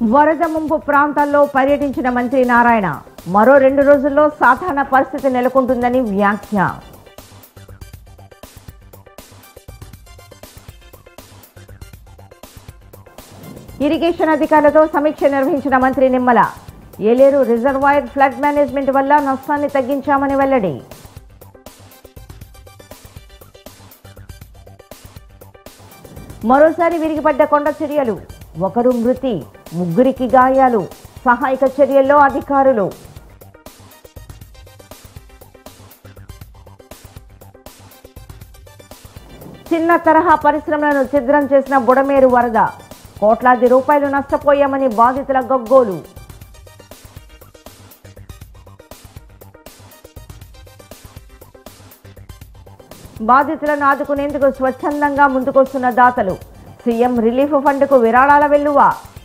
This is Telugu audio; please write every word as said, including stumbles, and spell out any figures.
వరద ముంపు ప్రాంతాల్లో పర్యటించిన మంత్రి నారాయణ మరో రెండు రోజుల్లో సాధారణ పరిస్థితి నెలకొంటుందని వ్యాఖ్య. ఇరిగేషన్ అధికారులతో సమీక్ష నిర్వహించిన మంత్రి Nimmala Yeleru reservoir flood management వల్ల నష్టాన్ని తగ్గించామని వెల్లడి. మరోసారి విరిగిపడ్డ కొండ చర్యలు, ఒకరు మృతి, ముగ్గురికి గాయాలు, సహాయక చర్యల్లో అధికారులు. చిన్న తరహా పరిశ్రమలను ఛిద్రం చేసిన బుడమేరు వరద, కోట్లాది రూపాయలు నష్టపోయామని బాధితుల గగ్గోలు. బాధితులను ఆదుకునేందుకు స్వచ్ఛందంగా ముందుకొస్తున్న దాతలు, సీఎం రిలీఫ్ ఫండ్కు విరాళాల వెల్లువ.